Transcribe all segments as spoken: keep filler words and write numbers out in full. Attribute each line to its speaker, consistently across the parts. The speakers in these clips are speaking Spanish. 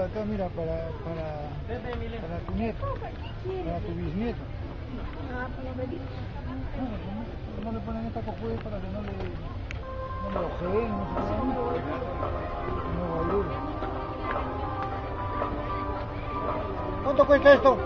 Speaker 1: acá, mira, para, para, para tu nieto, para tu bisnieto. No, no le ponen esta cojude para que no le, no le ojeen, no se vean, no valore. ¿Cuánto cuesta esto?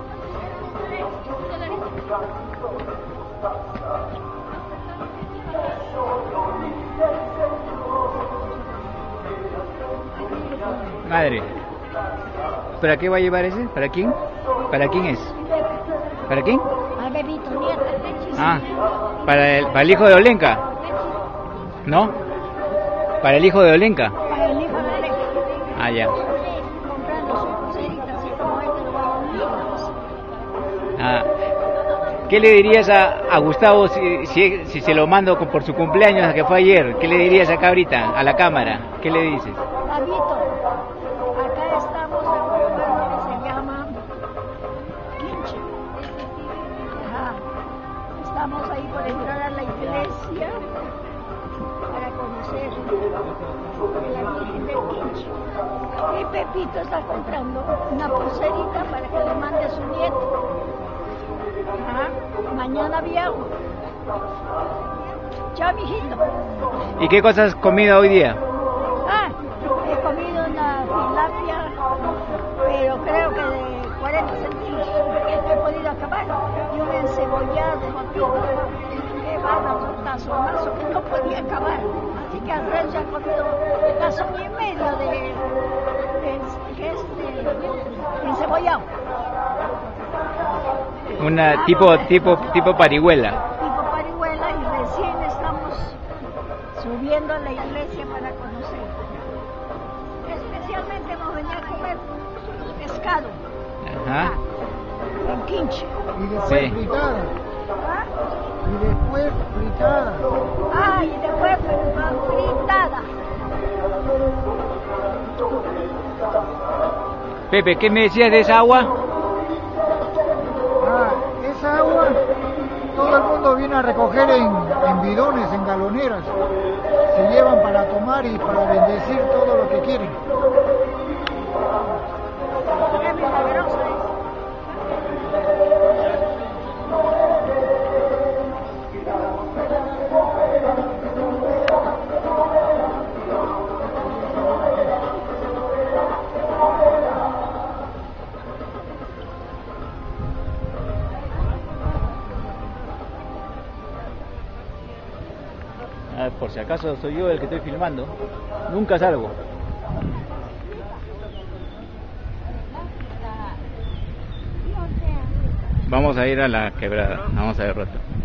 Speaker 2: Madre, ¿para qué va a llevar ese? ¿Para quién? ¿Para quién es? ¿Para quién?
Speaker 3: A Bebito, nieto.
Speaker 2: Ah, para el, para el hijo de Olenka. ¿No? Para el hijo de Olenka.
Speaker 3: Para el hijo de Olenka.
Speaker 2: Ah, ya.
Speaker 3: Comprando sus pulseritas así como este lo va a unir.
Speaker 2: Ah, ¿qué le dirías a, a Gustavo si, si, si se lo mando por su cumpleaños que fue ayer? ¿Qué le dirías acá ahorita, a la cámara? ¿Qué le dices?
Speaker 3: Gabito, acá estamos en un lugar que se llama Quinche. Ajá. Estamos ahí por entrar a la iglesia para conocer la Virgen del Quinche. Y Pepito está comprando una pulserita para que le mande a su nieto. Ajá. Mañana viajo. Chao, mijito.
Speaker 2: ¿Y qué cosas has comido hoy día?
Speaker 3: Ah, he comido una tilapia, pero creo que de cuarenta centímetros, porque no he podido acabar. Y un encebollado, que bárbaro, un tazonazo que no podía acabar. Así que Andrés ya ha comido un tazón y medio de, de, de este encebollado.
Speaker 2: Una tipo, tipo, tipo parihuela.
Speaker 3: Tipo parihuela, y recién estamos subiendo a la iglesia para conocer. Especialmente hemos venido a comer pescado.
Speaker 2: Ajá.
Speaker 3: Ah, en Quinche.
Speaker 1: Y después
Speaker 2: Sí.
Speaker 1: fritada.
Speaker 3: ¿Ah?
Speaker 1: Y después fritada.
Speaker 3: Ah, y después fritada.
Speaker 2: Pepe, ¿qué me decías de esa agua?
Speaker 1: Ah, esa agua todo el mundo viene a recoger en, en bidones, en galoneras. Se llevan para tomar y para bendecir todo lo que quieren.
Speaker 3: Qué milagrosa es.
Speaker 2: Ah, por si acaso soy yo el que estoy filmando. Nunca salgo. Vamos a ir a la quebrada. Vamos a ver rato.